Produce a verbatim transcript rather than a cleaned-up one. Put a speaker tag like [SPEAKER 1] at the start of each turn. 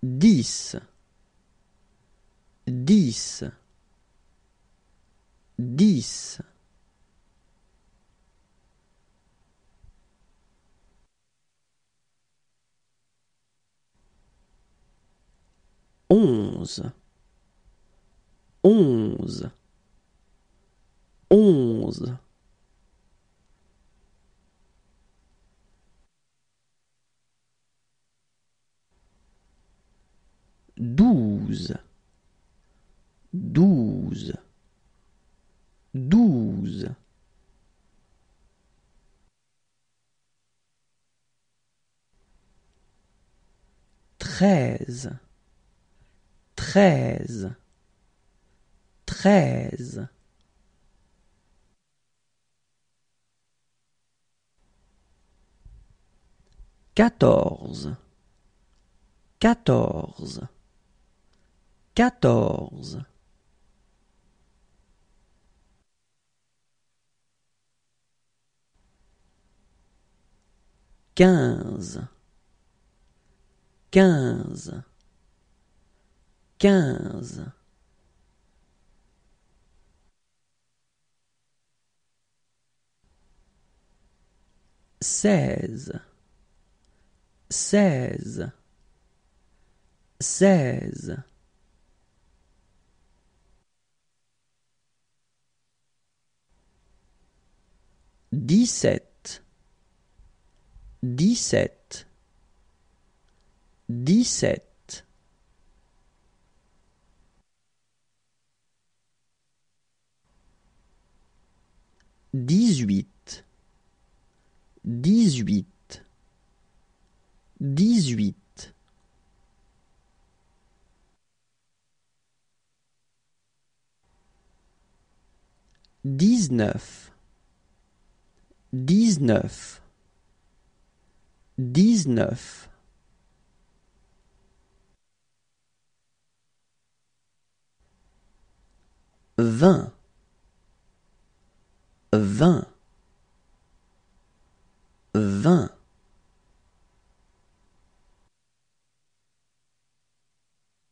[SPEAKER 1] dix, dix, dix. Onze, onze, onze. Douze, douze, douze. Treize, treize, treize. Quatorze, quatorze, quatorze. Quinze, quinze, quinze. Seize, seize, seize. Dix-sept, dix-sept, dix-sept. Dix-huit, dix-huit, dix-huit. Dix-neuf, dix-neuf, dix-neuf. Vingt, vingt, vingt.